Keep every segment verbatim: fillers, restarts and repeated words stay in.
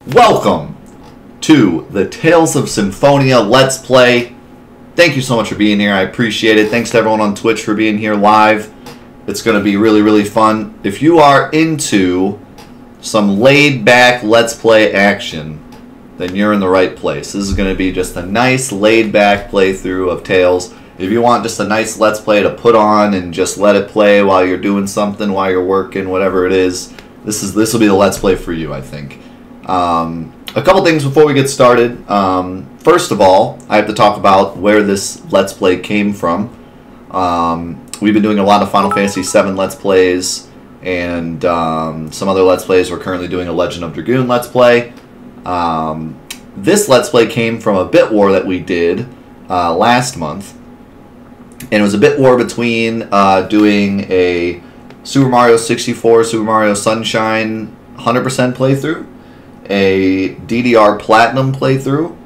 Welcome to the Tales of Symphonia Let's Play. Thank you so much for being here. I appreciate it. Thanks to everyone on Twitch for being here live. It's going to be really, really fun. If you are into some laid-back Let's Play action, then you're in the right place. This is going to be just a nice laid-back playthrough of Tales. If you want just a nice Let's Play to put on and just let it play while you're doing something, while you're working, whatever it is, this is this will be the Let's Play for you, I think. Um, a couple things before we get started. Um, first of all, I have to talk about where this Let's Play came from. Um, we've been doing a lot of Final Fantasy seven Let's Plays and um, some other Let's Plays. We're currently doing a Legend of Dragoon Let's Play. Um, this Let's Play came from a bit war that we did uh, last month. And it was a bit war between uh, doing a Super Mario sixty-four, Super Mario Sunshine one hundred percent playthrough, a D D R Platinum playthrough,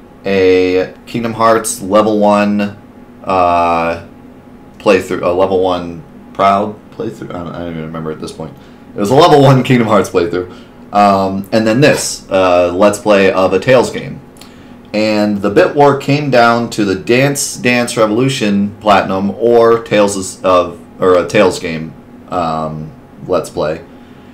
a Kingdom Hearts Level one uh, playthrough, a Level one Proud playthrough. I don't, I don't even remember at this point. It was a Level one Kingdom Hearts playthrough, um, and then this uh, Let's Play of a Tales game. And the bit war came down to the Dance Dance Revolution Platinum or Tales of or a Tales game um, Let's Play,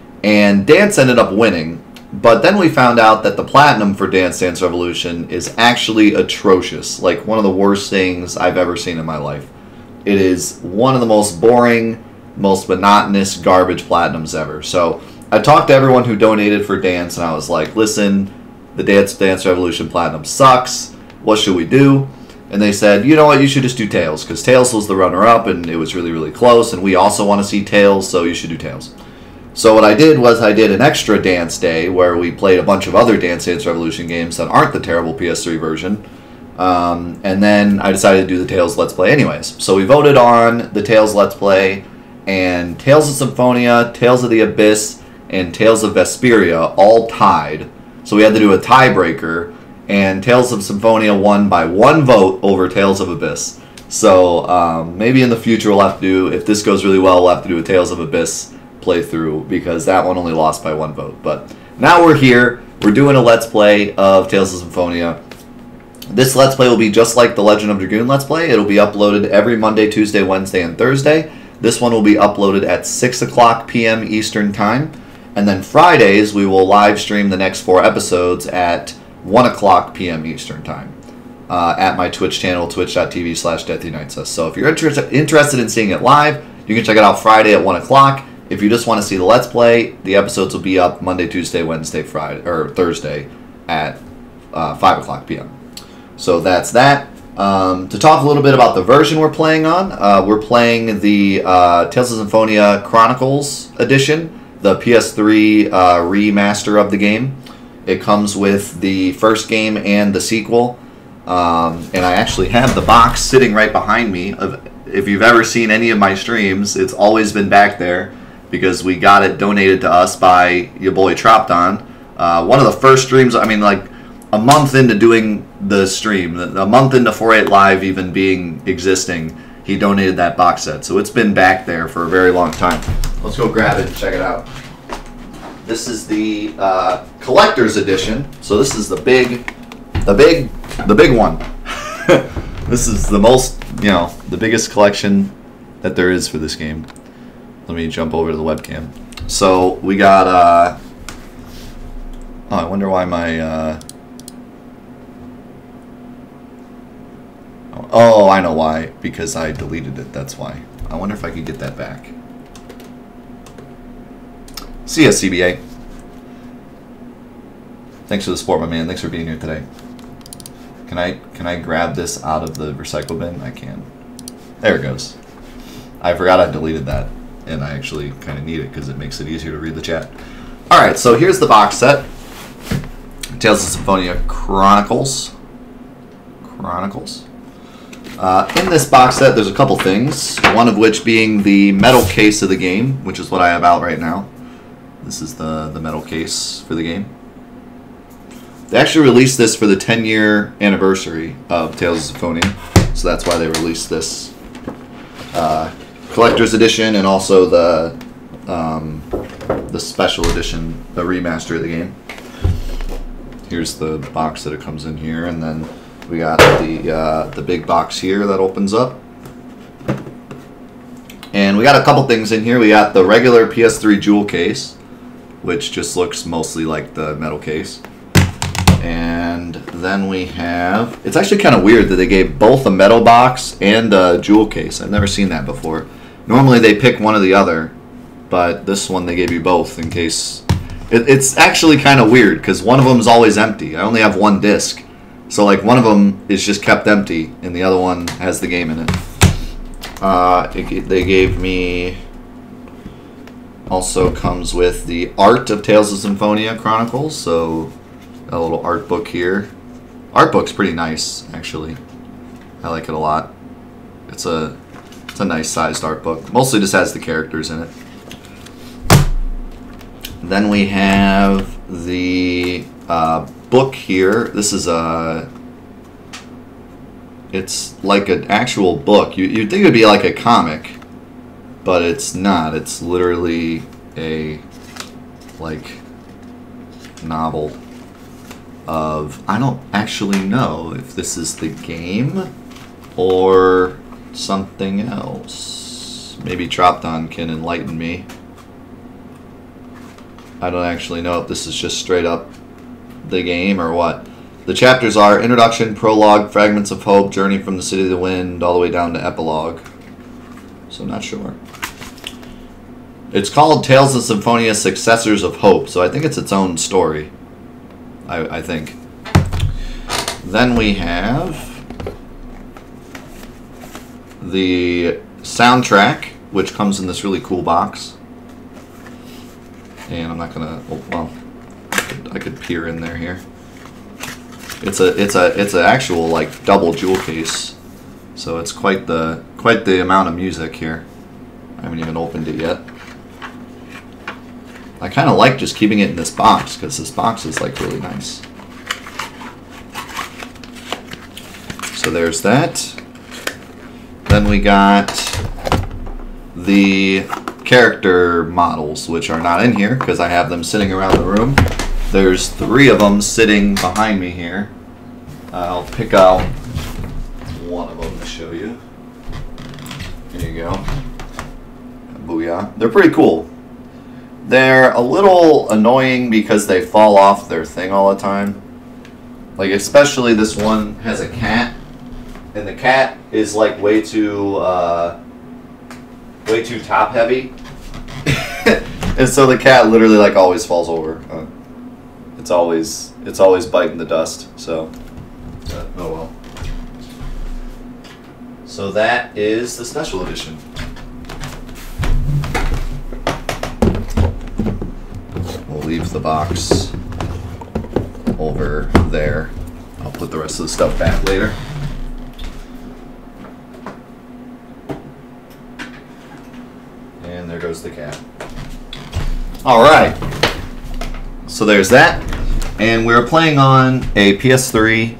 and Dance ended up winning. But then we found out that the Platinum for Dance Dance Revolution is actually atrocious, like one of the worst things I've ever seen in my life. It is one of the most boring, most monotonous garbage Platinums ever. So I talked to everyone who donated for Dance, and I was like, listen, the Dance Dance Revolution Platinum sucks. What should we do? And they said, you know what, you should just do Tales, because Tales was the runner-up, and it was really, really close, and we also want to see Tales, so you should do Tales. So what I did was I did an extra Dance Day, where we played a bunch of other Dance Dance Revolution games that aren't the terrible P S three version, um, and then I decided to do the Tales Let's Play anyways. So we voted on the Tales Let's Play, and Tales of Symphonia, Tales of the Abyss, and Tales of Vesperia all tied. So we had to do a tiebreaker, and Tales of Symphonia won by one vote over Tales of Abyss. So um, maybe in the future we'll have to do, if this goes really well, we'll have to do a Tales of Abyss playthrough, because that one only lost by one vote. But now we're here, we're doing a Let's Play of Tales of Symphonia. This Let's Play will be just like the Legend of Dragoon Let's Play. It'll be uploaded every Monday, Tuesday, Wednesday, and Thursday. This one will be uploaded at six o'clock p m Eastern Time. And then Fridays, we will live stream the next four episodes at one o'clock p m Eastern Time uh, at my Twitch channel, twitch dot t v slash death unites us. So if you're inter interested in seeing it live, you can check it out Friday at one o'clock. If you just want to see the Let's Play, the episodes will be up Monday, Tuesday, Wednesday, Friday, or Thursday at uh, five o'clock p m So that's that. Um, to talk a little bit about the version we're playing on, uh, we're playing the uh, Tales of Symphonia Chronicles Edition, the P S three uh, remaster of the game. It comes with the first game and the sequel. Um, and I actually have the box sitting right behind me. If you've ever seen any of my streams, it's always been back there, because we got it donated to us by your boy Tropton. Uh, one of the first streams, I mean, like a month into doing the stream, a month into four eight Live even being existing, he donated that box set. So it's been back there for a very long time. Let's go grab it and check it out. This is the uh, collector's edition. So this is the big, the big, the big one. This is the most, you know, the biggest collection that there is for this game. Let me jump over to the webcam. So we got, uh, oh, I wonder why my, uh, oh, I know why, because I deleted it, that's why. I wonder if I could get that back. See ya, C B A. Thanks for the support, my man. Thanks for being here today. Can I, can I grab this out of the recycle bin? I can. There it goes. I forgot I deleted that. And I actually kind of need it because it makes it easier to read the chat. Alright, so here's the box set. Tales of Symphonia Chronicles. Chronicles. Uh, in this box set, there's a couple things. One of which being the metal case of the game, which is what I have out right now. This is the, the metal case for the game. They actually released this for the ten year anniversary of Tales of Symphonia. So that's why they released this uh, collector's edition, and also the um, the special edition, the remaster of the game. here's the box that it comes in here, and then we got the uh, the big box here that opens up. And we got a couple things in here. We got the regular P S three jewel case, which just looks mostly like the metal case. And then we have, it's actually kind of weird that they gave both a metal box and a jewel case. I've never seen that before. Normally they pick one or the other, but this one they gave you both in case. It, it's actually kind of weird because one of them is always empty. I only have one disc. So like one of them is just kept empty and the other one has the game in it. Uh, it they gave me, also comes with the art of Tales of Symphonia Chronicles, so a little art book here. Art book's pretty nice, actually. I like it a lot. It's a it's a nice sized art book. Mostly just has the characters in it. Then we have the uh, book here. This is a. It's like an actual book. You you'd think it would be like a comic, but it's not. It's literally a like novel of, I don't actually know if this is the game or something else. Maybe Tropton can enlighten me. I don't actually know if this is just straight up the game or what. The chapters are Introduction, Prologue, Fragments of Hope, Journey from the City of the Wind, all the way down to Epilogue. So I'm not sure. It's called Tales of Symphonia Successors of Hope, so I think it's its own story. I, I think. Then we have the soundtrack, which comes in this really cool box. And I'm not gonna. Oh, well, I could, I could peer in there here. It's a it's a it's an actual like double jewel case, so it's quite the quite the amount of music here. I haven't even opened it yet. I kind of like just keeping it in this box because this box is like really nice. So there's that. Then we got the character models, which are not in here because I have them sitting around the room. There's three of them sitting behind me here. I'll pick out one of them to show you. Here you go. Booyah. They're pretty cool. They're a little annoying because they fall off their thing all the time. Like especially this one has a cat, and the cat is like way too uh, way too top heavy, and so the cat literally like always falls over. Uh, it's always it's always biting the dust. So uh, oh well. So that is the special edition. Leave the box over there. I'll put the rest of the stuff back later. And there goes the cat. Alright. So there's that. And we're playing on a P S three.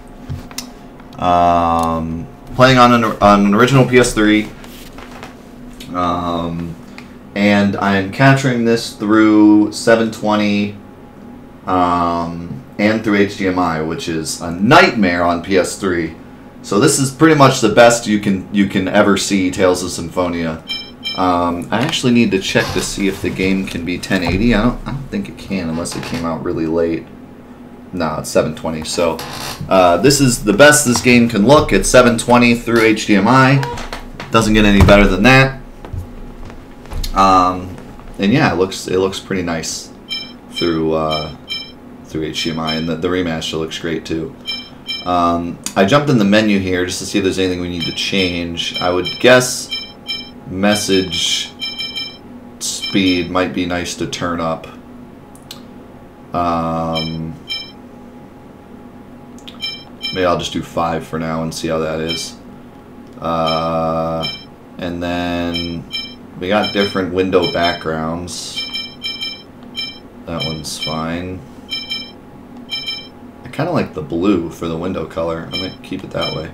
Um, playing on an, on an original P S three. Um... And I'm capturing this through seven twenty um, and through H D M I, which is a nightmare on P S three. So this is pretty much the best you can you can ever see Tales of Symphonia. Um, I actually need to check to see if the game can be ten eighty. I don't I don't think it can unless it came out really late. No, it's seven twenty. So uh, this is the best this game can look. It's seven twenty through H D M I. Doesn't get any better than that. Um, and yeah, it looks it looks pretty nice through uh, through H D M I, and the, the remaster looks great too. Um, I jumped in the menu here just to see if there's anything we need to change. I would guess message speed might be nice to turn up. Um, maybe I'll just do five for now and see how that is. Uh, and then we got different window backgrounds. That one's fine. I kind of like the blue for the window color. I might keep it that way.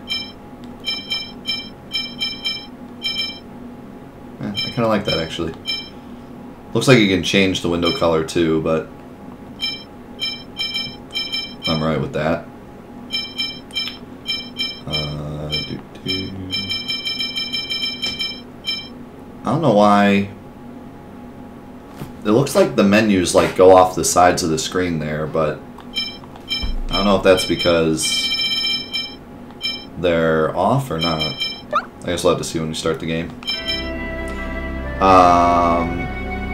Yeah, I kind of like that actually. Looks like you can change the window color too, but I'm right with that. Uh, doo -doo. I don't know why. It looks like the menus like go off the sides of the screen there, but I don't know if that's because they're off or not. I guess we'll have to see when we start the game. Um,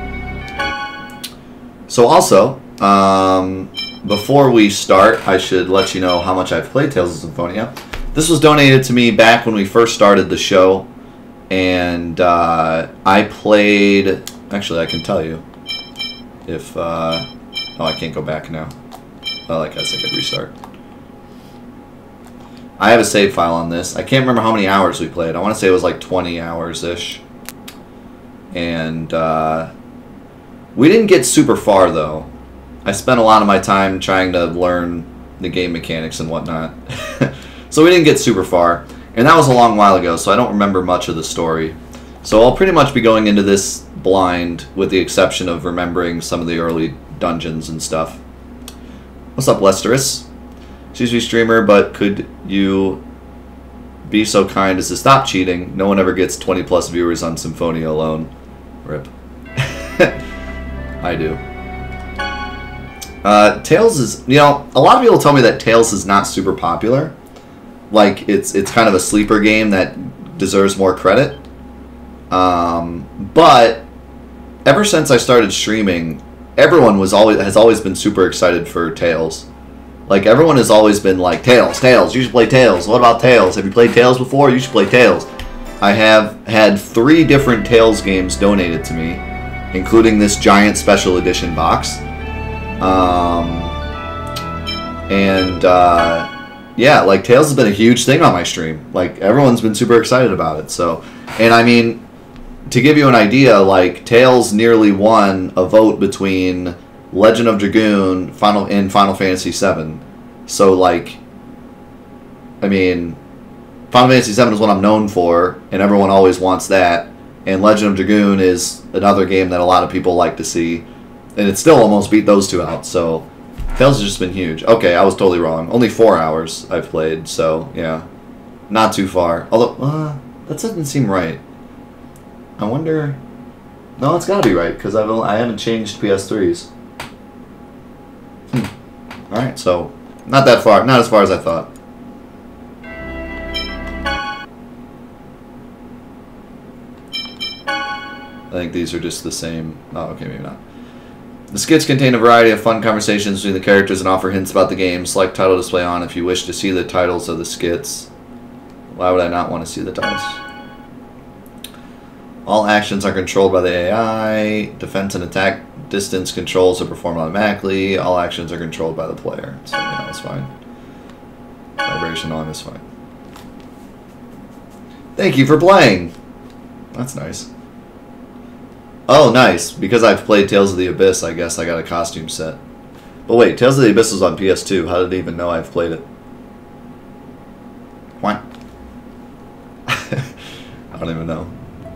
so also, um, before we start, I should let you know how much I've played Tales of Symphonia. This was donated to me back when we first started the show, and uh, I played... Actually, I can tell you. If... Uh, oh, I can't go back now. Well, I guess I could restart. I have a save file on this. I can't remember how many hours we played. I want to say it was like twenty hours-ish. And uh, we didn't get super far, though. I spent a lot of my time trying to learn the game mechanics and whatnot. So we didn't get super far. And that was a long while ago, so I don't remember much of the story. So I'll pretty much be going into this blind, with the exception of remembering some of the early dungeons and stuff. What's up, Lesterus? Excuse me, streamer, but could you be so kind as to stop cheating? No one ever gets twenty plus viewers on Symphonia alone. Rip. I do. Uh, Tales is, you know, a lot of people tell me that Tales is not super popular. Like, it's it's kind of a sleeper game that deserves more credit. Um, but ever since I started streaming, everyone was always has always been super excited for Tales. Like, everyone has always been like, Tales, Tales, you should play Tales. What about Tales? Have you played Tales before? You should play Tales. I have had three different Tales games donated to me, including this giant special edition box. Um, and, uh, yeah, like, Tales has been a huge thing on my stream. Like, everyone's been super excited about it, so... And, I mean, to give you an idea, like, Tales nearly won a vote between Legend of Dragoon Final and Final Fantasy seven. So, like, I mean, Final Fantasy seven is what I'm known for, and everyone always wants that. And Legend of Dragoon is another game that a lot of people like to see. And it still almost beat those two out, so... Tales has just been huge. Okay, I was totally wrong. Only four hours I've played, so, yeah. Not too far. Although, uh, that doesn't seem right. I wonder... No, it's gotta be right, because I've I haven't changed P S threes. Hmm. Alright, so, not that far. Not as far as I thought. I think these are just the same... Oh, okay, maybe not. The skits contain a variety of fun conversations between the characters and offer hints about the game. Select title display on if you wish to see the titles of the skits. Why would I not want to see the titles? All actions are controlled by the A I. Defense and attack distance controls are performed automatically. All actions are controlled by the player. So yeah, that's fine. Vibration on is fine. Thank you for playing. That's nice. Oh, nice. Because I've played Tales of the Abyss, I guess I got a costume set. But wait, Tales of the Abyss was on P S two. How did I even know I've played it? What? I don't even know.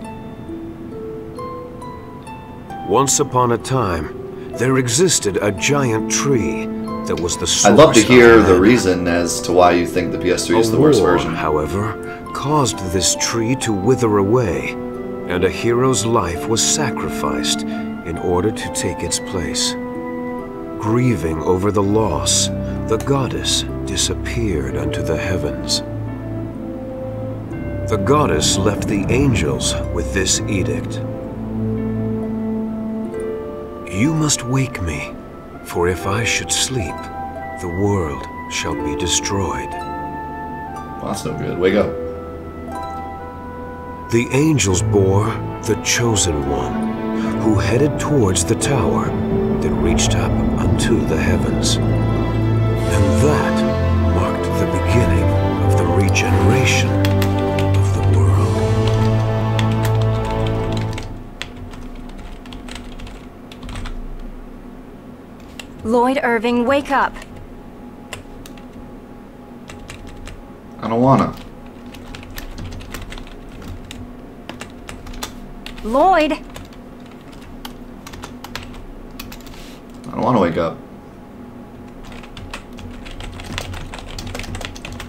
Once upon a time, there existed a giant tree that was the source. I'd love to hear the reason as to why you think the P S three is the worst version. However, caused this tree to wither away, and a hero's life was sacrificed in order to take its place. Grieving over the loss, the goddess disappeared unto the heavens. The goddess left the angels with this edict. You must wake me, for if I should sleep, the world shall be destroyed. Well, that's no good. Wake up. The angels bore the chosen one, who headed towards the tower that reached up unto the heavens. And that marked the beginning of the regeneration of the world. Lloyd Irving, wake up! I don't wanna. Lloyd! I don't want to wake up.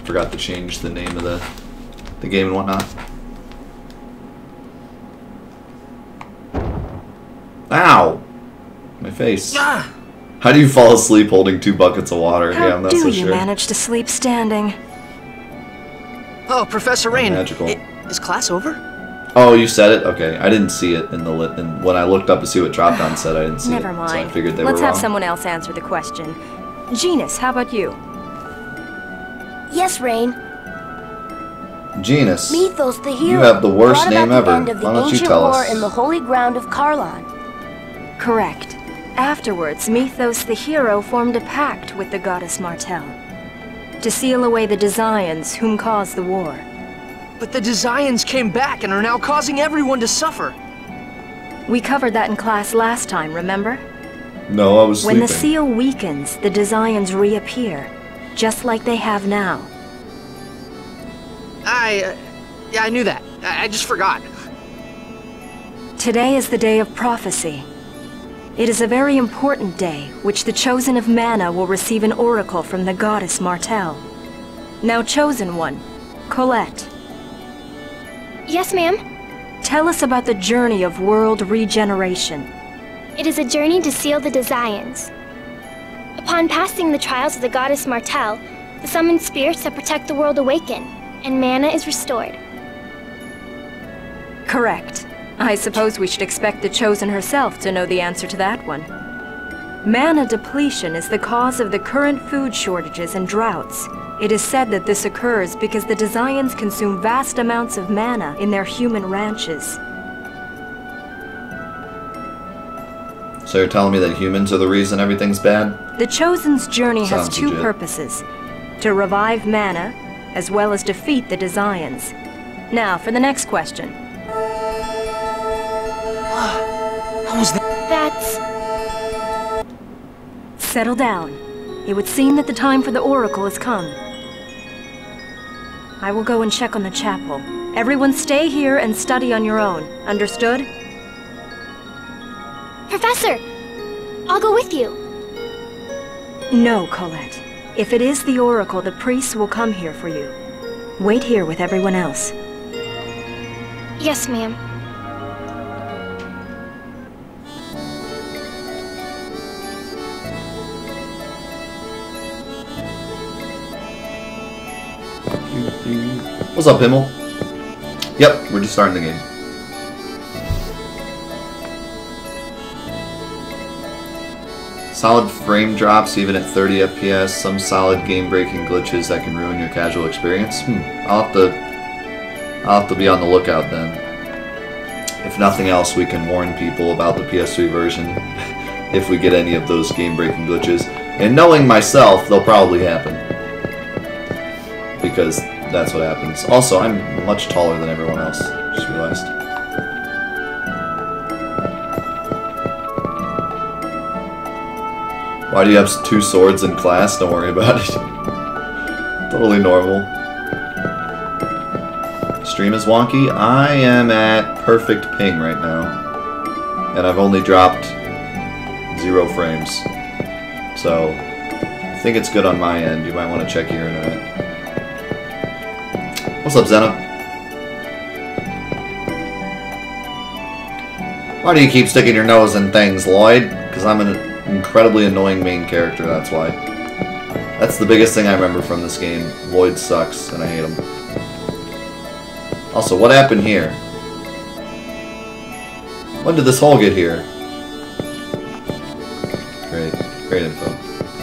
forgot to change the name of the the game and whatnot. Ow! My face. Ah! How do you fall asleep holding two buckets of water? How yeah, I'm not do so you sure. manage to sleep standing? Oh, Professor Rain. Magical. I- is class over? Oh, you said it? Okay. I didn't see it in the lit. And when I looked up to see what drop down said, I didn't see Never it. mind. So I figured they Let's were have wrong. someone else answer the question. Genus, how about you? Yes, Rain. Genus. Mythos the hero. You have the worst brought name about the ever. End of the Why don't you ancient tell war us? in the holy ground of Karlon. Correct. Afterwards, Mythos the hero formed a pact with the goddess Martel to seal away the Desians whom caused the war. But the Desians came back and are now causing everyone to suffer. We covered that in class last time, remember? No, I was When sleeping. the seal weakens, the Desians reappear, just like they have now. I... Uh, yeah, I knew that. I, I just forgot. Today is the day of prophecy. It is a very important day, which the Chosen of Mana will receive an oracle from the goddess Martel. Now, Chosen One, Colette, Yes, ma'am. tell us about the journey of world regeneration. It is a journey to seal the Desians. Upon passing the trials of the goddess Martel, the summoned spirits that protect the world awaken, and mana is restored. Correct. I suppose we should expect the Chosen herself to know the answer to that one. Mana depletion is the cause of the current food shortages and droughts. It is said that this occurs because the Desians consume vast amounts of mana in their human ranches. So you're telling me that humans are the reason everything's bad? The Chosen's journey has Sounds two legit. purposes: to revive mana, as well as defeat the Desians. Now, for the next question. How was that? That's... Settle down. It would seem that the time for the oracle has come. I will go and check on the chapel. Everyone stay here and study on your own. Understood? Professor! I'll go with you. No, Colette. If it is the oracle, the priests will come here for you. Wait here with everyone else. Yes, ma'am. What's up, Himmel? Yep, we're just starting the game. Solid frame drops even at thirty F P S. Some solid game-breaking glitches that can ruin your casual experience. Hmm. I'll have to. I'll have to be on the lookout then. If nothing else, we can warn people about the P S three version if we get any of those game-breaking glitches. And knowing myself, they'll probably happen. Because that's what happens. Also, I'm much taller than everyone else. Just realized. Why do you have two swords in class? Don't worry about it. Totally normal. Stream is wonky. I am at perfect ping right now. And I've only dropped zero frames. So, I think it's good on my end. You might want to check your internet. What's up, Zena? Why do you keep sticking your nose in things, Lloyd? Because I'm an incredibly annoying main character, that's why. That's the biggest thing I remember from this game. Lloyd sucks, and I hate him. Also, what happened here? When did this hole get here? Great. Great info.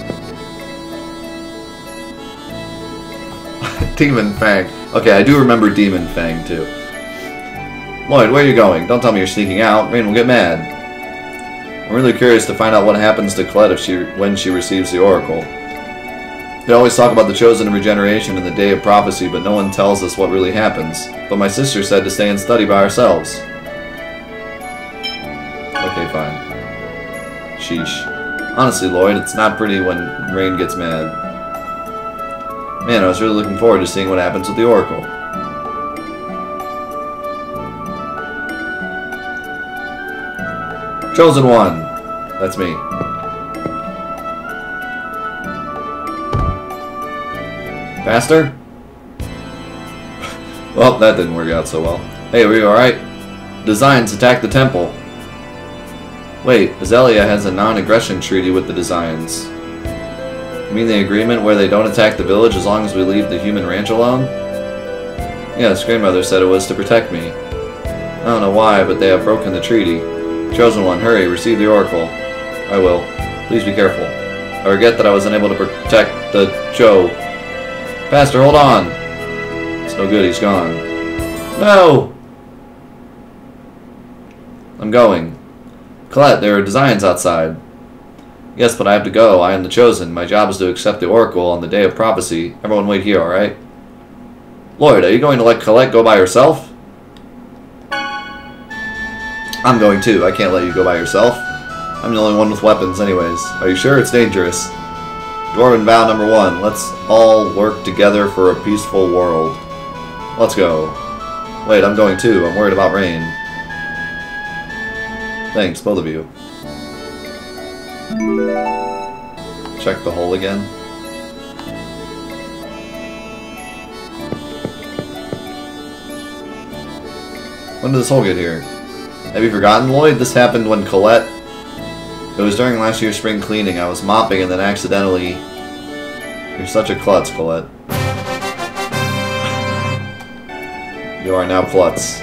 Demon Fang. Okay, I do remember Demon Fang, too. Lloyd, where are you going? Don't tell me you're sneaking out. Rain will get mad. I'm really curious to find out what happens to Colette if she, when she receives the Oracle. They always talk about the Chosen of Regeneration and the Day of Prophecy, but no one tells us what really happens. But my sister said to stay and study by ourselves. Okay, fine. Sheesh. Honestly, Lloyd, it's not pretty when Rain gets mad. Man, I was really looking forward to seeing what happens with the Oracle. Chosen One. That's me. Faster? Well, that didn't work out so well. Hey, are you alright? Designs attack the temple. Wait, Azalea has a non-aggression treaty with the Designs. You mean the agreement where they don't attack the village as long as we leave the human ranch alone? Yes, grandmother said it was to protect me. I don't know why, but they have broken the treaty. Chosen One, hurry, receive the oracle. I will. Please be careful. I regret that I was unable to protect the Joe. Pastor, hold on! It's no good, he's gone. No! I'm going. Colette, there are Designs outside. Yes, but I have to go. I am the Chosen. My job is to accept the oracle on the day of prophecy. Everyone wait here, alright? Lloyd, are you going to let Colette go by herself? I'm going too. I can't let you go by yourself. I'm the only one with weapons anyways. Are you sure? It's dangerous. Dwarven vow number one. Let's all work together for a peaceful world. Let's go. Wait, I'm going too. I'm worried about Rain. Thanks, both of you. Check the hole again. When did this hole get here? Have you forgotten, Lloyd? This happened when Colette... It was during last year's spring cleaning. I was mopping and then accidentally... You're such a klutz, Colette. You are now klutz.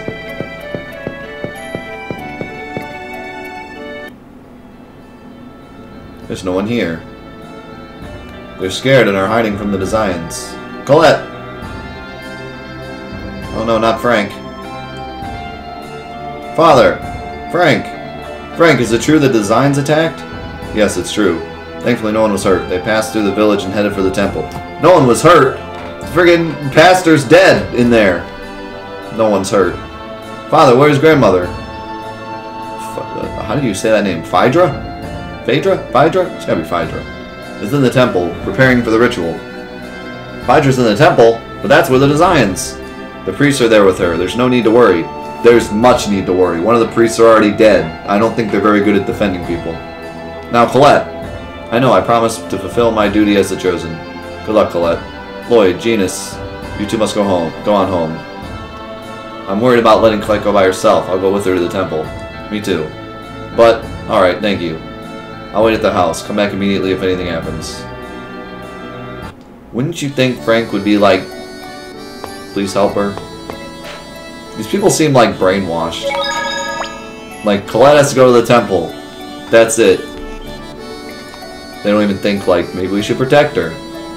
There's no one here. They're scared and are hiding from the Designs. Colette! Oh no, not Frank. Father! Frank! Frank, is it true the Designs attacked? Yes, it's true. Thankfully no one was hurt. They passed through the village and headed for the temple. No one was hurt? The friggin' pastor's dead in there. No one's hurt. Father, where's grandmother? F how do you say that name? Phaedra? Phaedra? Phaedra? It's gotta be Phaedra. Is in the temple, preparing for the ritual. Phaedra's in the temple, but that's where the Designs. The priests are there with her. There's no need to worry. There's much need to worry. One of the priests are already dead. I don't think they're very good at defending people. Now, Colette. I know, I promised to fulfill my duty as the Chosen. Good luck, Colette. Lloyd, Genus, you two must go home. Go on home. I'm worried about letting Colette go by herself. I'll go with her to the temple. Me too. But, alright, thank you. I'll wait at the house. Come back immediately if anything happens. Wouldn't you think Frank would be like, please help her? These people seem like brainwashed. Like, Colette has to go to the temple. That's it. They don't even think, like, maybe we should protect her.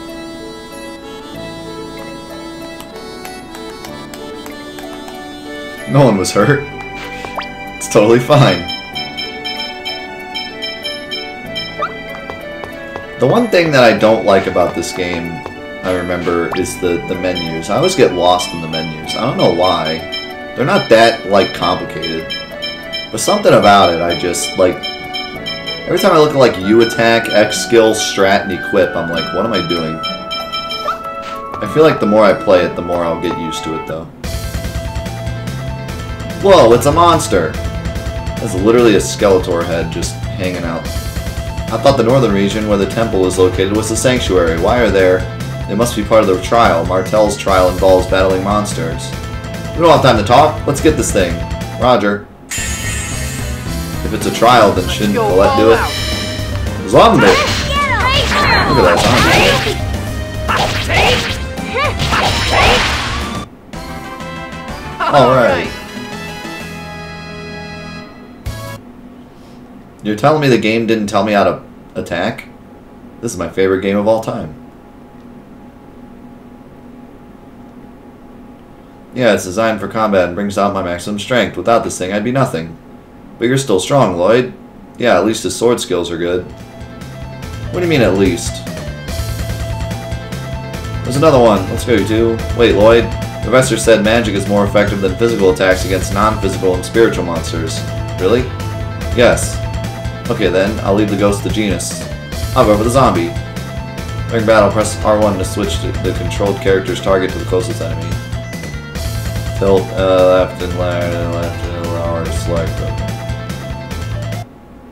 No one was hurt. It's totally fine. The one thing that I don't like about this game, I remember, is the, the menus. I always get lost in the menus. I don't know why. They're not that, like, complicated. But something about it, I just, like... Every time I look at, like, U attack, X skill, strat, and equip, I'm like, what am I doing? I feel like the more I play it, the more I'll get used to it, though. Whoa, it's a monster! That's literally a Skeletor head just hanging out. I thought the northern region where the temple is located was the sanctuary. Why are there? They must be part of the trial. Martel's trial involves battling monsters. We don't have time to talk. Let's get this thing. Roger. If it's a trial, then shouldn't Colette do it? Zombie! Look at that zombie. Alright. You're telling me the game didn't tell me how to attack? This is my favorite game of all time. Yeah, it's designed for combat and brings out my maximum strength. Without this thing, I'd be nothing. But you're still strong, Lloyd. Yeah, at least his sword skills are good. What do you mean, at least? There's another one. Let's go, you two. Wait, Lloyd. The professor said magic is more effective than physical attacks against non-physical and spiritual monsters. Really? Yes. Okay then, I'll leave the ghost to Genus. I'll go for the zombie. During battle, press R one to switch to the controlled character's target to the closest enemy. Tilt uh, left and left and left and R to select. Okay.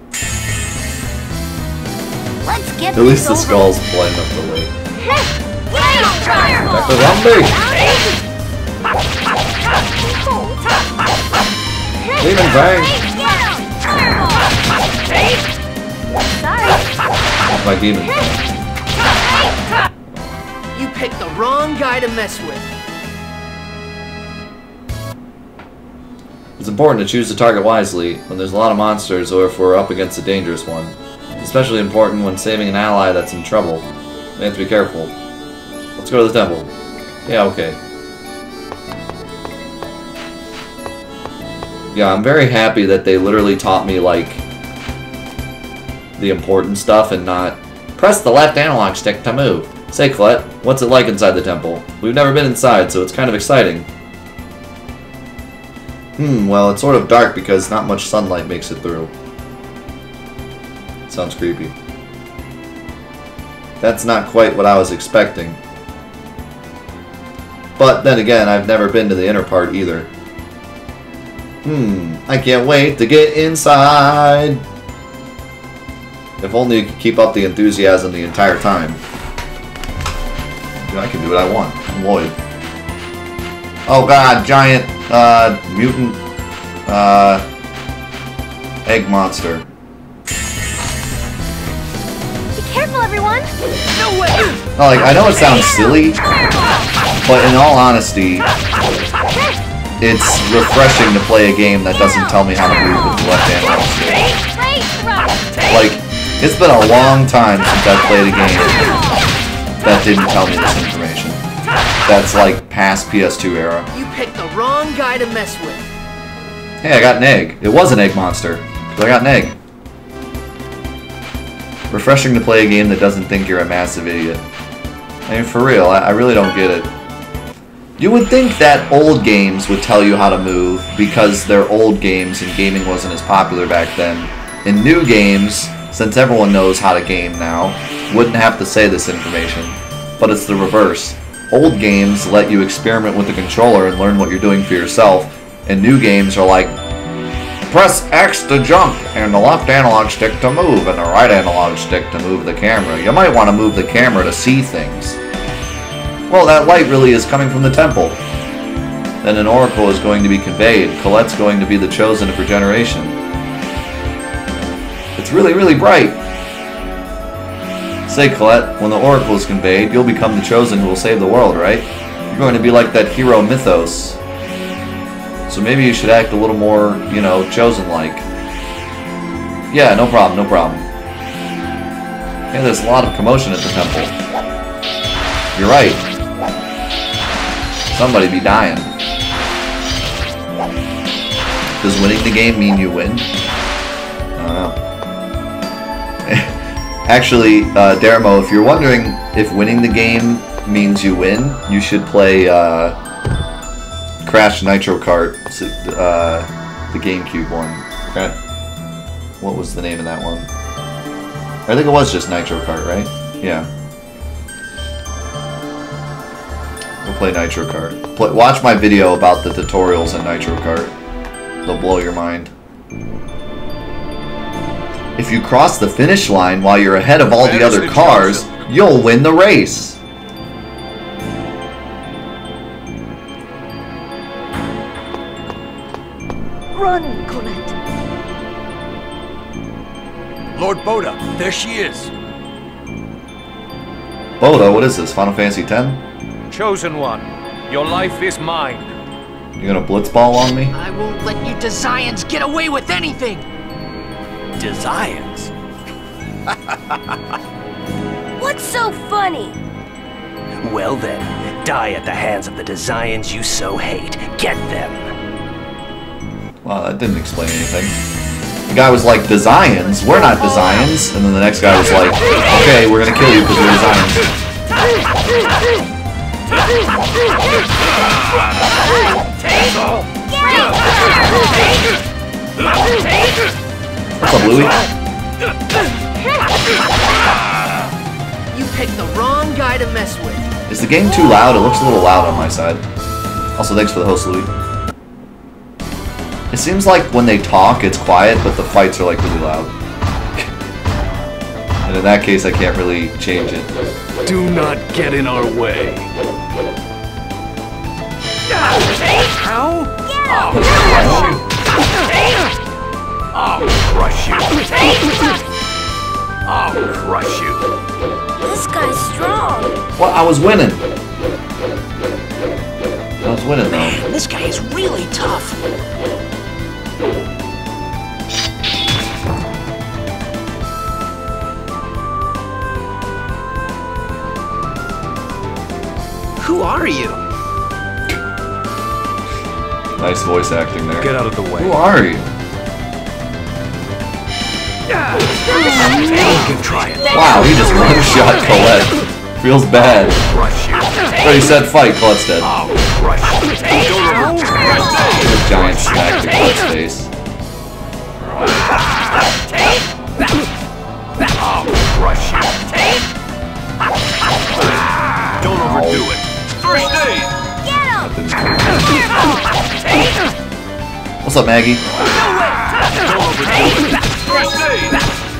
Let's get At least the skulls blend up the way. Attack the zombie! Demon Fang! Sorry. My demon. You picked the wrong guy to mess with. It's important to choose the target wisely when there's a lot of monsters or if we're up against a dangerous one. It's especially important when saving an ally that's in trouble. We have to be careful. Let's go to the temple. Yeah, okay. Yeah, I'm very happy that they literally taught me, like, the important stuff and not press the left analog stick to move. Say, Colette, what's it like inside the temple? We've never been inside, so it's kind of exciting. Hmm, well, it's sort of dark because not much sunlight makes it through. Sounds creepy. That's not quite what I was expecting. But then again, I've never been to the inner part either. Hmm, I can't wait to get inside. If only you could keep up the enthusiasm the entire time. I can do what I want. I'm Lloyd. Oh god, giant, uh, mutant, uh, egg monster. Be careful, everyone. No way! No, like, I know it sounds silly, but in all honesty, it's refreshing to play a game that doesn't tell me how to move with the left analog stick. Like, it's been a long time since I've played a game that didn't tell me this information. That's like past P S two era. You picked the wrong guy to mess with. Hey, I got an egg. It was an egg monster, but I got an egg. Refreshing to play a game that doesn't think you're a massive idiot. I mean, for real, I, I really don't get it. You would think that old games would tell you how to move because they're old games and gaming wasn't as popular back then. In new games, since everyone knows how to game now, wouldn't have to say this information. But it's the reverse. Old games let you experiment with the controller and learn what you're doing for yourself, and new games are like, press X to jump, and the left analog stick to move, and the right analog stick to move the camera. You might want to move the camera to see things. Well, that light really is coming from the temple. Then an oracle is going to be conveyed. Colette's going to be the chosen of her generation. It's really, really bright. Say, Colette, when the oracle is conveyed, you'll become the chosen who will save the world, right? You're going to be like that hero mythos. So maybe you should act a little more, you know, chosen-like. Yeah, no problem, no problem. Yeah, there's a lot of commotion at the temple. You're right. Somebody be dying. Does winning the game mean you win? I don't know. Actually, uh, Dermo, if you're wondering if winning the game means you win, you should play uh, Crash Nitro Kart, uh, the GameCube one. Okay. What was the name of that one? I think it was just Nitro Kart, right? Yeah. We'll play Nitro Kart. Play, watch my video about the tutorials in Nitro Kart. They'll blow your mind. If you cross the finish line while you're ahead of all the other cars, you'll win the race. Run, Colette. Lord Boda, there she is. Boda, what is this? Final Fantasy ten? Chosen one, your life is mine. You gonna blitzball on me? I won't let you Desians get away with anything. Desians? What's so funny? Well then, die at the hands of the Desians you so hate. Get them. Well, that didn't explain anything. The guy was like, Desians? We're not Desians. And then the next guy was like, okay, we're gonna kill you because we're Desians. What's up, Louie? You picked the wrong guy to mess with. Is the game too loud? It looks a little loud on my side. Also, thanks for the host, Louie. It seems like when they talk, it's quiet, but the fights are like really loud. And in that case, I can't really change it. Do not get in our way. How? I'll crush you. I'll crush you. I'll crush you. This guy's strong. Well, I was winning. I was winning though. Man, this guy is really tough. Who are you? Nice voice acting there. Get out of the way. Who are you? You can try it. Wow, he just one-shot Colette. Feels bad. Crush you. But he said fight, Colette's dead. I'll crush you. A giant smack to Colette's face. I'll crush you. Don't overdo it. First aid. What's up, Maggie? Don't overdo it. First aid.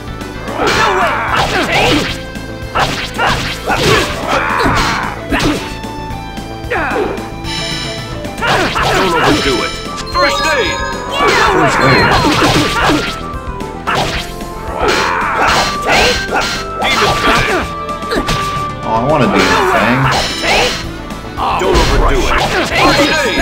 Don't overdo it. First aid. First aid. Demon Fang. Oh, I want a demon fang. Don't overdo it. First aid.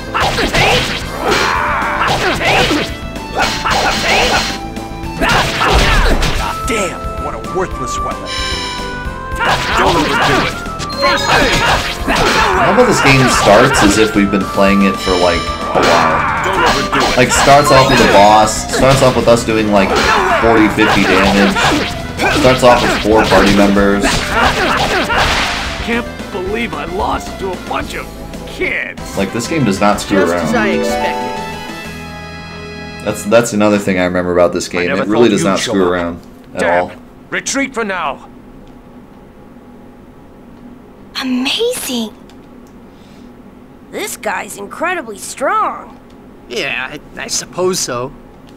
Damn, what a worthless weapon. Don't overdo it. First aid. How about this game starts as if we've been playing it for like a while? Don't overdo it. Like starts off with a boss, starts off with us doing like forty, fifty damage, starts off with four party members. Can't believe I lost to a bunch of kids. Like this game does not screw Just as around. I expected. That's that's another thing I remember about this game. never It really thought does you'd not show screw up. around at Damn all. it. Retreat for now. Amazing. This guy's incredibly strong. Yeah, I, I suppose so.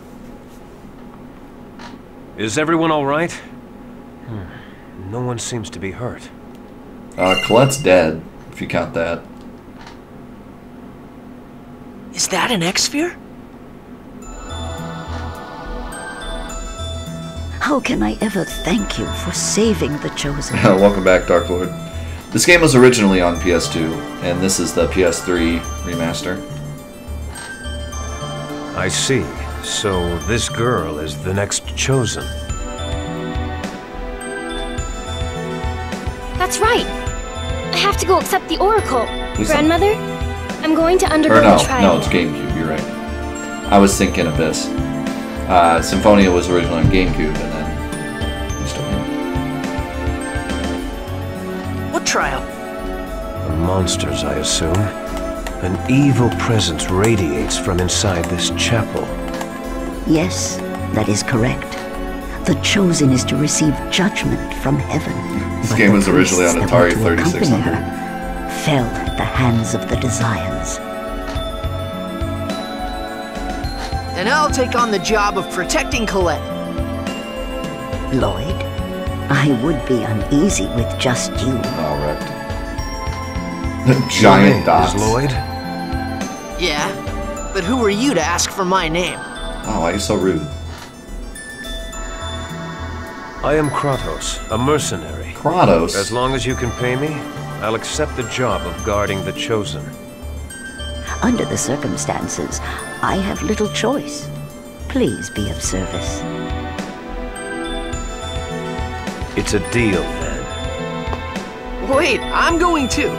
Is everyone all right? Hmm. No one seems to be hurt. Uh, Colette's dead, if you count that. Is that an X-Sphere? How can I ever thank you for saving the Chosen? Welcome back, Dark Lord. This game was originally on P S two, and this is the P S three remaster. I see. So this girl is the next Chosen. That's right. I have to go accept the Oracle. Who's Grandmother, I'm going to undergo Or no, the trial. no, it's GameCube, you're right. I was thinking Abyss. Uh, Symphonia was originally on GameCube, and then... What trial? The monsters, I assume. An evil presence radiates from inside this chapel. Yes, that is correct. The Chosen is to receive judgment from heaven. This but game the was originally on priests that were Atari to thirty-six accompany hundred. her Fell at the hands of the Desians. And I'll take on the job of protecting Colette. Lloyd, I would be uneasy with just you. Oh, wrecked. Giant Your name dots. is Lloyd? Yeah, but who are you to ask for my name? Oh, why are you so rude? I am Kratos, a mercenary. Kratos? As long as you can pay me, I'll accept the job of guarding the Chosen. Under the circumstances, I have little choice. Please be of service. It's a deal, then. Wait, I'm going too.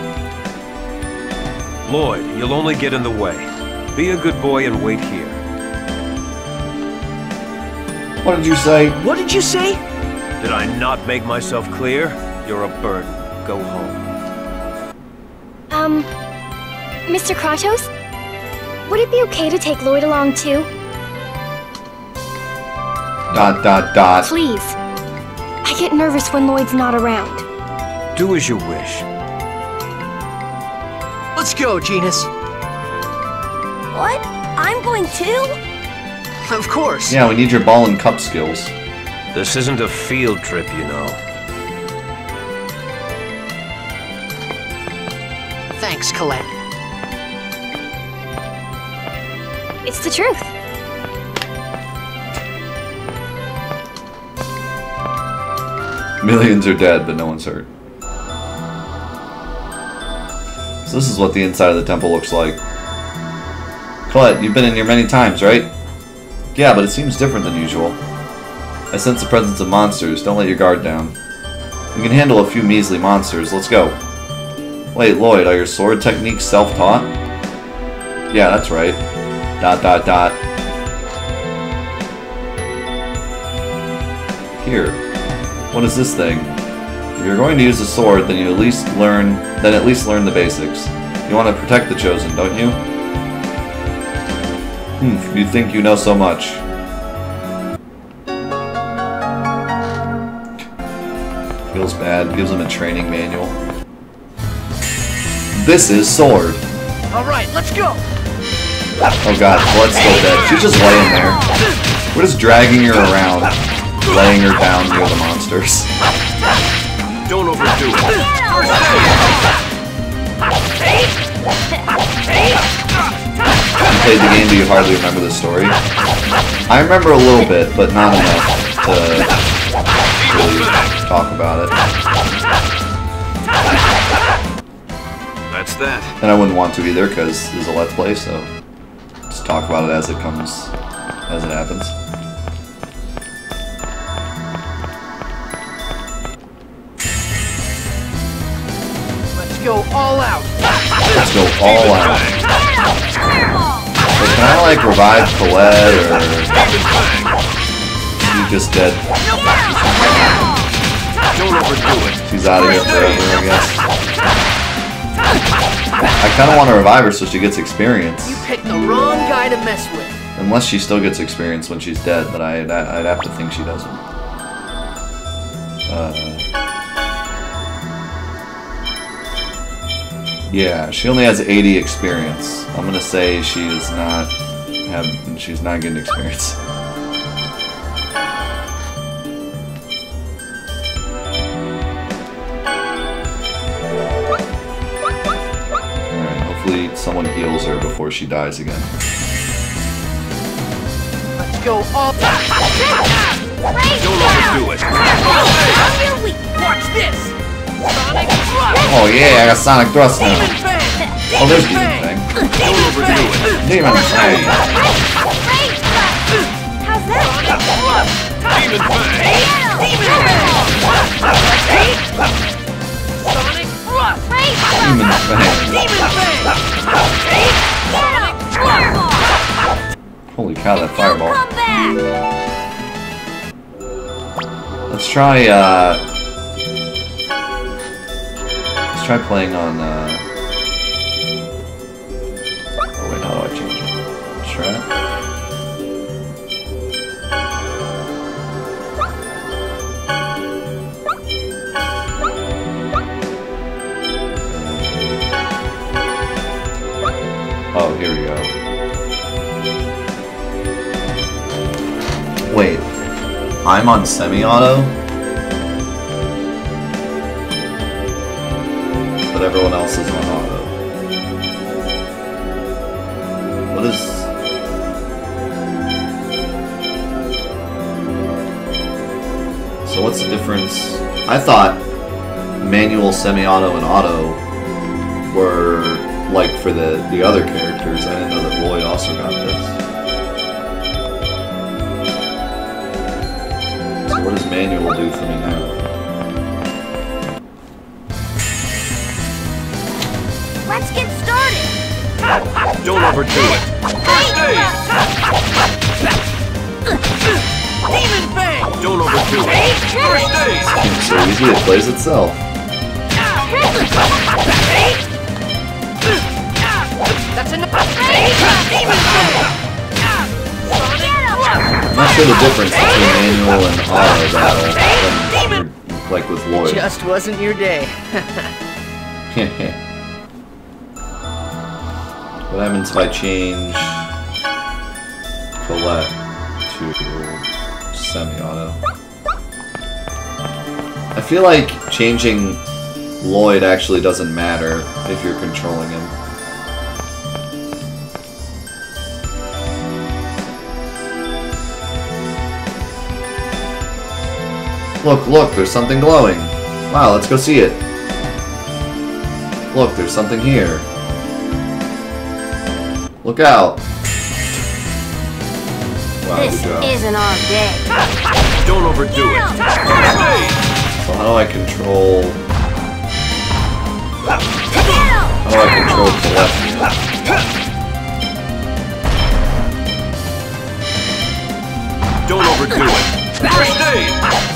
Lloyd, you'll only get in the way. Be a good boy and wait here. What did you say? What did you say? Did I not make myself clear? You're a burden. Go home. Um, Mister Kratos? Would it be okay to take Lloyd along too? Dot, dot, dot. Please. I get nervous when Lloyd's not around. Do as you wish. Let's go, Genus. What? I'm going too? Of course. Yeah, we need your ball and cup skills. This isn't a field trip, you know. Thanks, Colette. It's the truth. Millions are dead, but no one's hurt. So this is what the inside of the temple looks like. Colette, you've been in here many times, right? Yeah, but it seems different than usual. I sense the presence of monsters. Don't let your guard down. We can handle a few measly monsters. Let's go. Wait, Lloyd, are your sword techniques self-taught? Yeah, that's right. Dot, dot, dot. Here. What is this thing? If you're going to use a sword, then you at least learn then at least learn the basics. You want to protect the chosen, don't you? Hmm, you think you know so much. Feels bad. Gives him a training manual. This is sword. Alright, let's go! Oh god, Blood's still dead. She's just laying there. We're just dragging her around, laying her down near the monsters. Don't overdo it. You played the game, do you hardly remember the story? I remember a little bit, but not enough to really talk about it. That's that. And I wouldn't want to either, because it's a Let's Play, so just talk about it as it comes, as it happens. Let's go all out! Let's go all out. Wait, can I, like, revive Colette, or... She's just dead. Don't overdo it. She's out of here forever, I guess. I kind of want to revive her so she gets experience. You picked the wrong guy to mess with. Unless she still gets experience when she's dead, but I'd, I'd have to think she doesn't. Uh, yeah, she only has eighty experience. I'm gonna say she is not have she's not getting experience. Someone heals her before she dies again. Let's go all Don't overdo it. Watch this! Sonic Oh yeah, I got Sonic Thrust now. Oh, there's Demon Fang. Don't overdo it. Demon Fang. How's that? Demon Fang. Sonic Thrust! Demon Fang. Demon Fang! Holy cow, that fireball. Come back! Let's try, uh... Let's try playing on, uh... Oh wait, how do I change it? Strat? Oh, here we go. Wait, I'm on semi-auto? But everyone else is on auto. What is... So what's the difference? I thought manual, semi-auto, and auto were like for the, the other characters. I didn't know that Lloyd also got this. So what does manual do for me now? Let's get started! Don't overdo it. Demon Fang! Don't overdo it. First aid. It's so easy, it plays itself. That's enough! Demon Fang! I'm not sure the difference between manual and auto battle, than, like with Lloyd. Just wasn't your day. What happens if I change Colette to semi-auto? I feel like changing Lloyd actually doesn't matter if you're controlling him. Look, look, there's something glowing. Wow, let's go see it. Look, there's something here. Look out. Wow, This good job. isn't our day. Don't overdo it. So how do I control... How do I control Colette? Don't overdo it. First aid.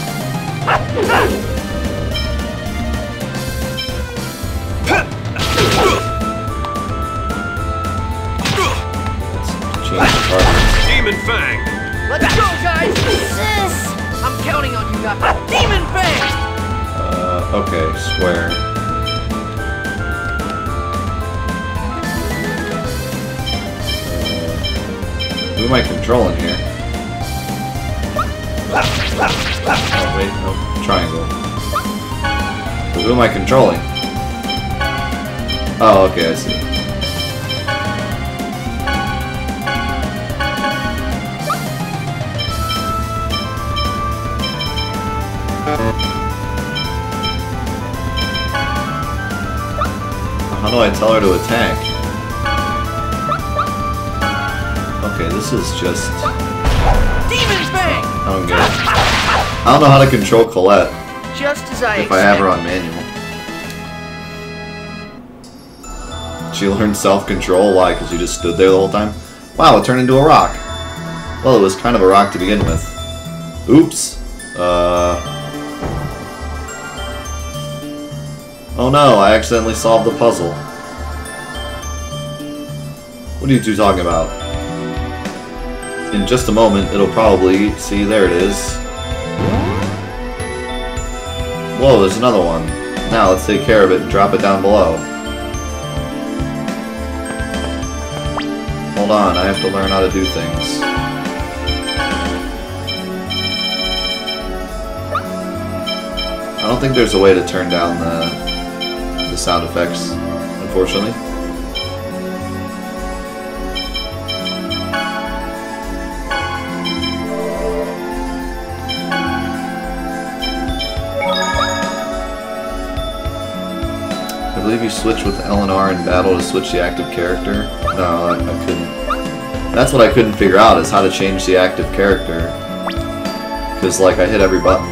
Change the target. Demon Fang. Let's go, guys! Sis! I'm counting on you guys. Demon Fang! Uh, okay, square. Who am I controlling here? Oh, wait, no. Triangle. So who am I controlling? Oh, okay, I see. How do I tell her to attack? Okay, this is just... Demon Fang! I don't get it. I don't know how to control Colette Just as I if I have her on manual. She learned self-control. Why? Because you just stood there the whole time? Wow, it turned into a rock. Well, it was kind of a rock to begin with. Oops. Uh... Oh no, I accidentally solved the puzzle. What are you two talking about? In just a moment, it'll probably... See, there it is. Whoa, there's another one. Now, let's take care of it and drop it down below. Hold on, I have to learn how to do things. I don't think there's a way to turn down the, the sound effects, unfortunately. I believe you switch with L and R in battle to switch the active character. No, I, I couldn't. That's what I couldn't figure out, is how to change the active character. Because, like, I hit every button.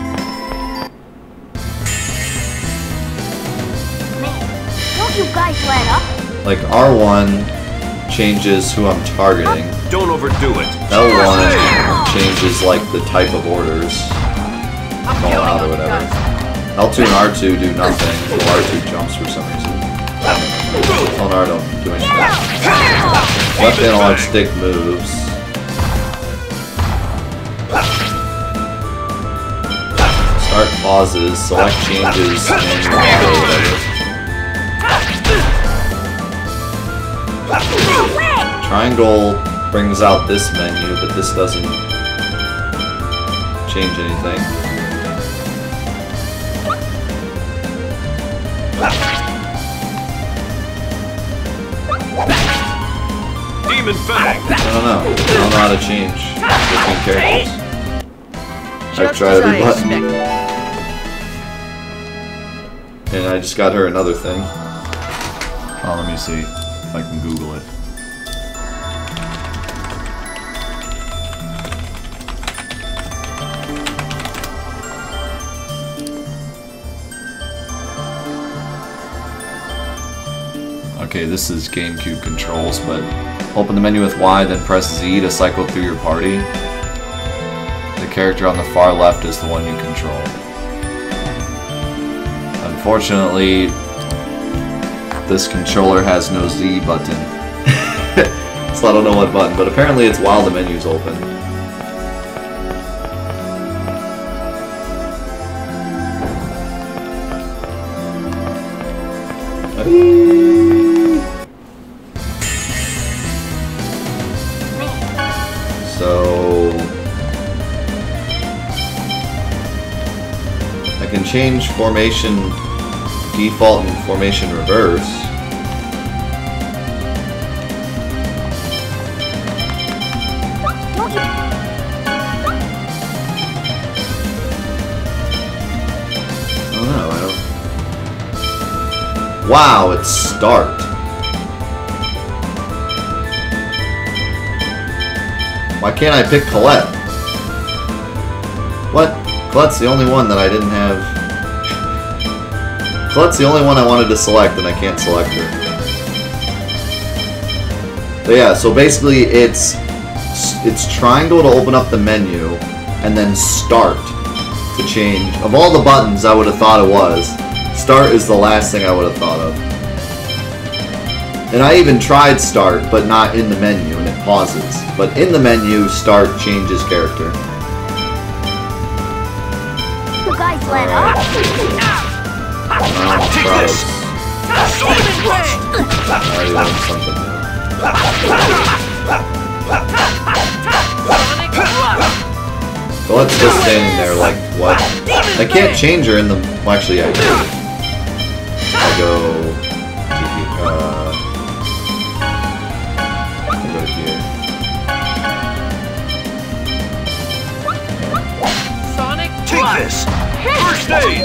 Man, don't you guys let up? Like, R one changes who I'm targeting. Don't overdo it. L one changes, like, the type of orders. I'm Call counting out or on you whatever. guys. L two and R two do nothing, until R two jumps for some reason. L and R don't do anything. Left analog stick moves. Start pauses, select changes, manual auto, whatever. Triangle brings out this menu, but this doesn't change anything. Demon Fang. I don't know. I don't know how to change between characters. I've Just tried as every I button. expected. And I just got her another thing. Oh, let me see if I can Google it. Okay, this is GameCube controls, but open the menu with Y, then press Z to cycle through your party. The character on the far left is the one you control. Unfortunately, this controller has no Z button. So I don't know what button, but apparently it's while the menu's open. So I can change formation default and formation reverse. Wow, it's start. Why can't I pick Colette? What? Colette's the only one that I didn't have. Colette's the only one I wanted to select, and I can't select her. But yeah, so basically it's it's triangle to open up the menu, and then start to change. Of all the buttons I would have thought it was, start is the last thing I would have thought of. And I even tried start, but not in the menu, and it pauses. But in the menu, start changes character. You guys let up? Oh, gross. I learned something new. Well, it's just standing there like, what? I can't change her in the... Well, actually, I can. I go... To here, uh... I go to here. Sonic, take this! First aid!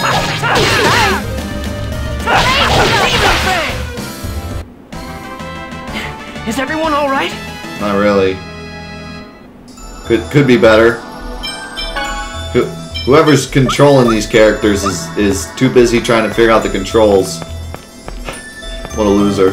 Is everyone all right? Not really. Could could be better. Who, whoever's controlling these characters is is too busy trying to figure out the controls. What a loser.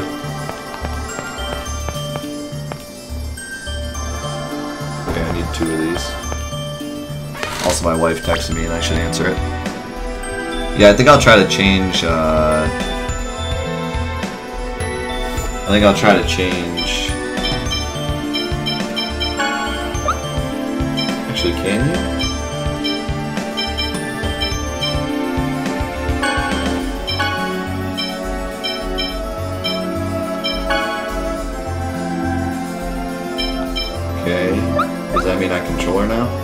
Okay, I need two of these. Also, my wife texted me and I should answer it. Yeah, I think I'll try to change, uh... I think I'll try to change... Actually, can you? Okay. Does that mean I control her now?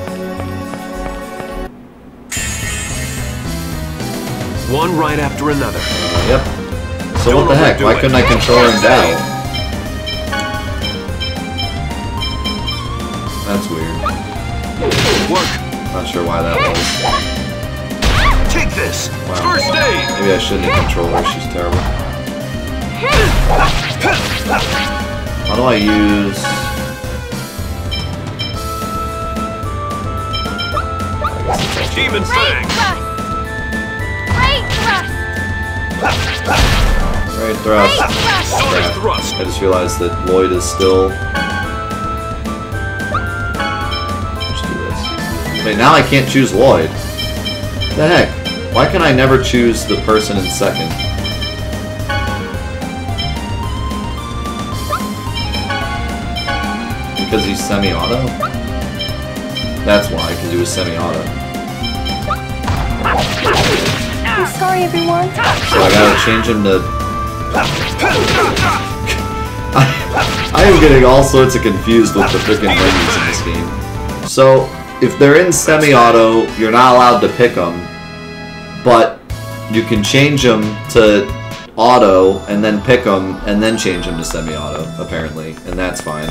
One right after another. Uh, yep. So what the heck? Why couldn't I control her down? That's weird. Work. Not sure why that was. Take this. Wow. First aid. Maybe I shouldn't control her. She's terrible. How do I use? Demon Fang. Right thrust. Sonic Crap. thrust. I just realized that Lloyd is still... Let's do this. Wait, now I can't choose Lloyd. What the heck? Why can I never choose the person in second? Because he's semi-auto? That's why, because he was semi-auto. I'm sorry, everyone. So I gotta change him to... I, I am getting all sorts of confused with the freaking menus in this game. So, if they're in semi-auto, you're not allowed to pick them, but you can change them to auto, and then pick them, and then change them to semi-auto, apparently, and that's fine.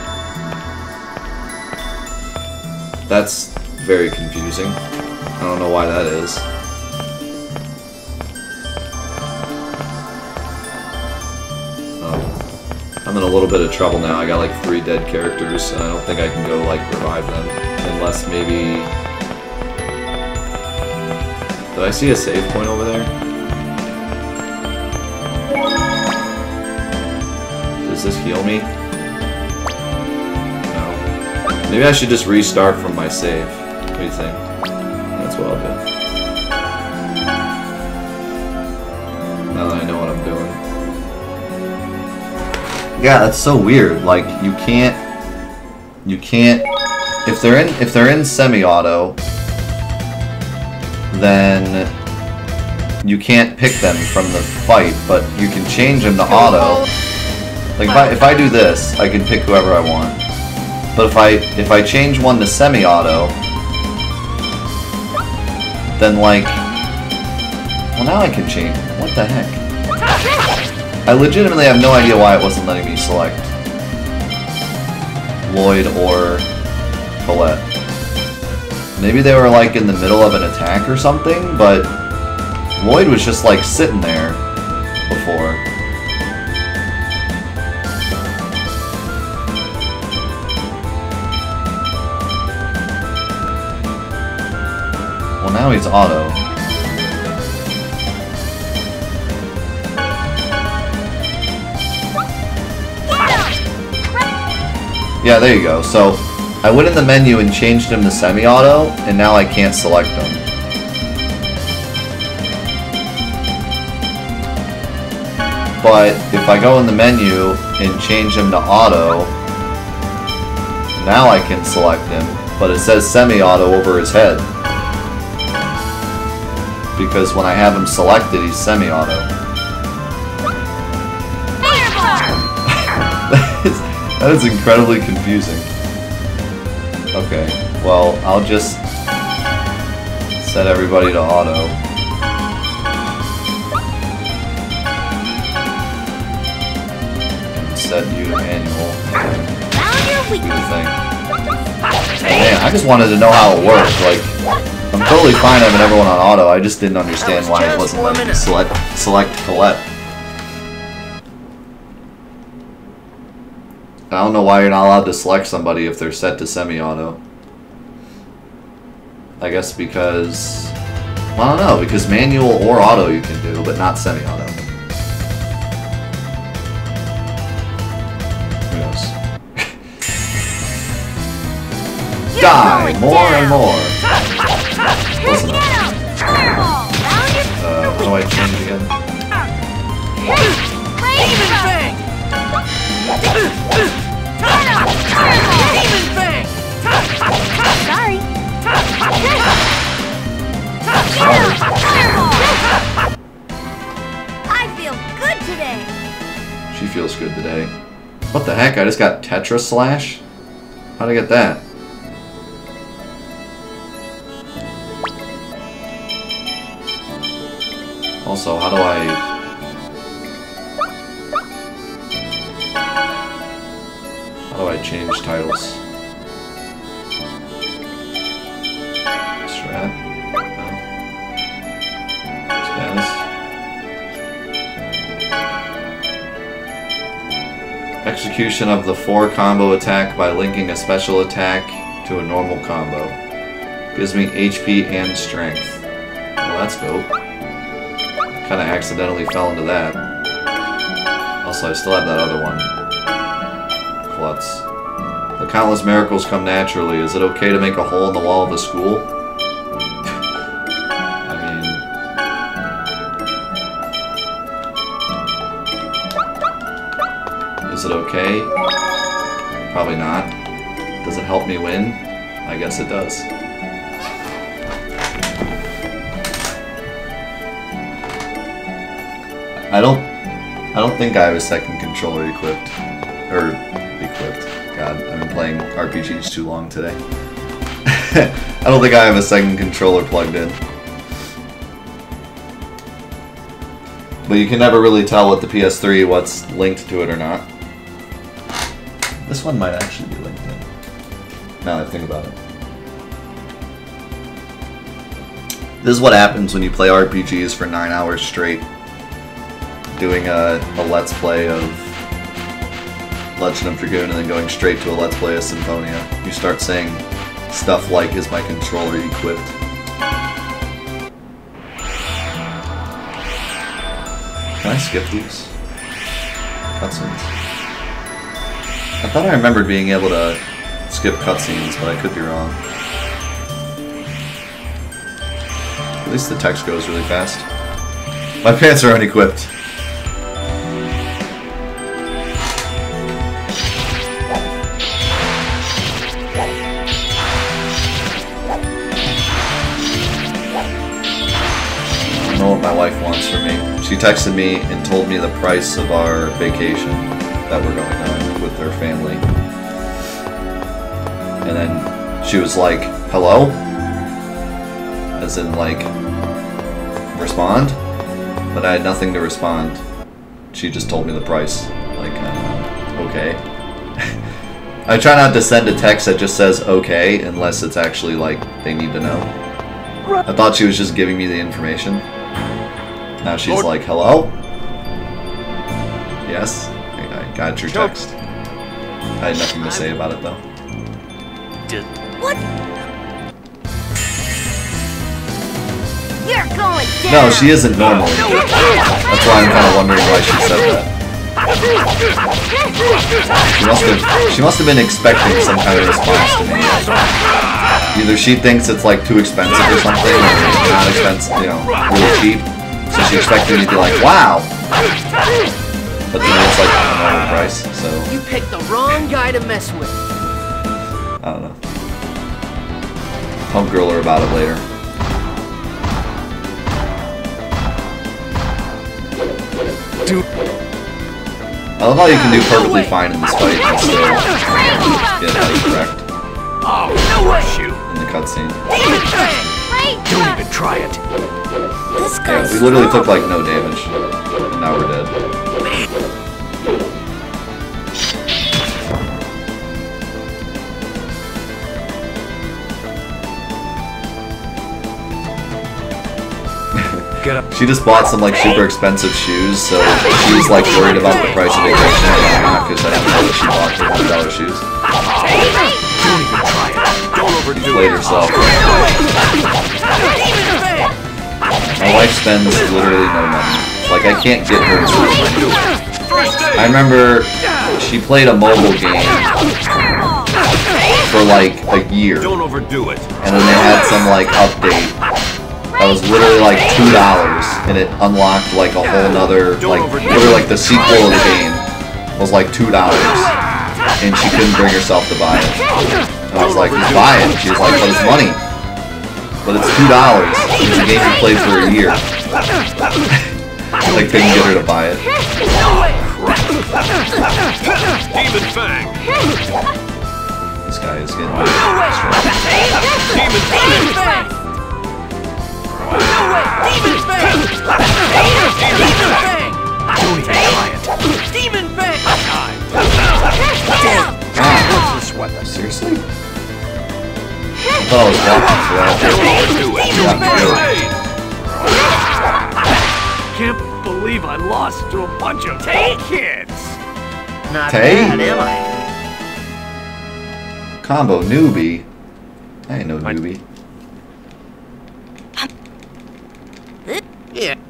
That's very confusing. I don't know why that is. I'm in a little bit of trouble now. I got like three dead characters, and I don't think I can go like revive them. Unless maybe... Did I see a save point over there? Does this heal me? No. Maybe I should just restart from my save. What do you think? That's what I'll do. Now that I know what I'm doing. Yeah, that's so weird. Like you can't, you can't. If they're in, if they're in semi-auto, then you can't pick them from the fight. But you can change them to auto. Like if I if I do this, I can pick whoever I want. But if I if I change one to semi-auto, then like, well now I can change. What the heck? I legitimately have no idea why it wasn't letting me select Lloyd or Colette. Maybe they were like in the middle of an attack or something, but Lloyd was just like sitting there. before. Well, now he's auto. Yeah, there you go. So, I went in the menu and changed him to semi-auto, and now I can't select him. But if I go in the menu and change him to auto, now I can select him, but it says semi-auto over his head. Because when I have him selected, he's semi-auto. That is incredibly confusing. Okay, well, I'll just set everybody to auto. And set you to manual. Do the thing. Man, I just wanted to know how it worked. Like, I'm totally fine having everyone on auto, I just didn't understand why it wasn't letting me select, select Colette. I don't know why you're not allowed to select somebody if they're set to semi-auto. I guess because... Well, I don't know, because manual or auto you can do, but not semi-auto. Who knows? Die! More and more! Close enough. Uh, how do I change again? Sorry. I feel good today. She feels good today. What the heck? I just got Tetra Slash? How'd I get that? Also, how do I... How do I change titles? Strat? No. Status? Execution of the four combo attack by linking a special attack to a normal combo. Gives me H P and strength. Well, that's dope. Kinda accidentally fell into that. Also, I still have that other one. Klutz. The countless miracles come naturally. Is it okay to make a hole in the wall of a school? I mean... Is it okay? Probably not. Does it help me win? I guess it does. I don't... I don't think I have a second controller equipped. Or... equipped. God, I've been playing R P Gs too long today. I don't think I have a second controller plugged in. But you can never really tell with the P S three what's linked to it or not. This one might actually be linked in, now that I think about it. This is what happens when you play R P Gs for nine hours straight. Doing a, a Let's Play of Legend of Dragoon and then going straight to a Let's Play of Symphonia. You start saying stuff like, is my controller equipped? Can I skip these cutscenes? I thought I remembered being able to skip cutscenes, but I could be wrong. At least the text goes really fast. My pants are unequipped. I don't know what my wife wants from me. She texted me and told me the price of our vacation that we're going on with her family. And then she was like, hello? As in, like, respond? But I had nothing to respond. She just told me the price. Like, uh, okay. I try not to send a text that just says okay unless it's actually, like, they need to know. I thought she was just giving me the information. Now she's like, hello? Yes? I, I got your text. I had nothing to say about it, though. What? You're going down. No, she isn't normally. That's why I'm kind of wondering why she said that. She must have, she must have been expecting some kind of response to me. Either she thinks it's like too expensive or something, or not expensive, you know, really cheap. So she expected me to be like, wow! But then it's like a normal price, so... You picked the wrong guy to mess with. I don't know. I'll grill her about it later. Dude. I love how you can do perfectly fine in this fight and still get like correct. Oh, no way! Shoot. In the cutscene. Don't even try it. This Yeah, guy's we literally took like no damage, and now we're dead. Get up. She just bought some like super expensive shoes, so she's like worried about the price of vacation, and I'm not because I didn't know that she bought the one hundred dollar shoes. Don't even try it. Don't overdo Played it. herself. My wife spends literally no money. Like, I can't get her to spend money. I remember she played a mobile game for like a year. Don't overdo it. And then they had some like update that was literally like two dollars, and it unlocked like a whole nother, like, literally like the sequel of the game was like two dollars, and she couldn't bring herself to buy it. And I was like, just buy it. She was like, but it's money. But it's two dollars. It's a game you played for a year. I couldn't get her to buy it. Demon Fang. This guy is getting Demon Fang. Demon Fang! Demon Fang! Don't even try it. Demon Fang! Ah, Sweat this. seriously? I thought I was walking for that. Can't believe I lost to a bunch of Tay kids. Not Tay? bad, am I? Combo newbie. I ain't no newbie. Yeah.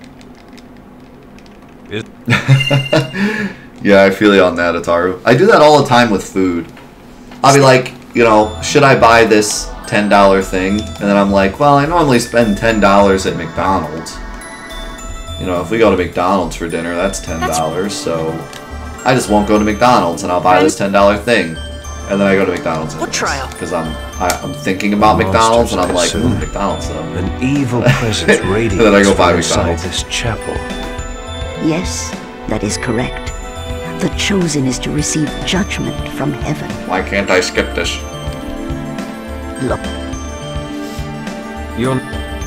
Yeah, I feel you on that, Ataru. I do that all the time with food. I'll be like, you know, should I buy this ten dollar thing? And then I'm like, well, I normally spend ten dollars at McDonald's. You know, if we go to McDonald's for dinner, that's ten dollars, so I just won't go to McDonald's and I'll buy this ten dollar thing. And then I go to McDonald's What trial? because I'm I, I'm thinking about McDonald's and I'm like, ooh, McDonald's though. An evil presence radiates And then I go buy from inside McDonald's. this chapel. Yes, that is correct. The chosen is to receive judgment from heaven. Why can't I skip this? Look, You're...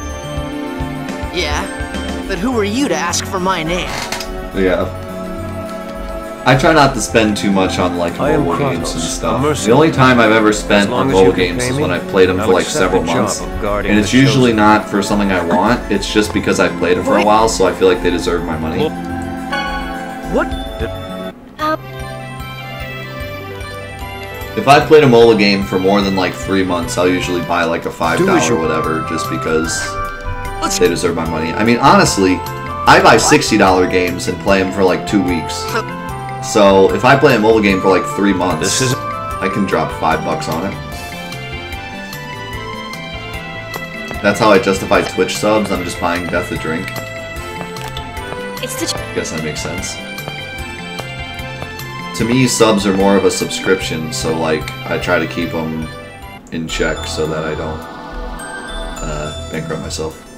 Yeah, but who are you to ask for my name? Yeah. I try not to spend too much on like I am mobile Kratos, games and a stuff. mercenary. The only time I've ever spent As long on as mobile you can games pay is me, when I played them for I'll like accept several the job months. of guarding And the it's usually chosen. not for something I want, it's just because I've played it for a while, so I feel like they deserve my money. What? If I played a mobile game for more than like three months, I'll usually buy like a five dollar or whatever, just because they deserve my money. I mean, honestly, I buy sixty dollar games and play them for like two weeks. So if I play a mobile game for like three months, This is- I can drop five bucks on it. That's how I justify Twitch subs. I'm just buying Death a Drink. It's the I guess that makes sense. To me, subs are more of a subscription, so like I try to keep them in check so that I don't uh, bankrupt myself.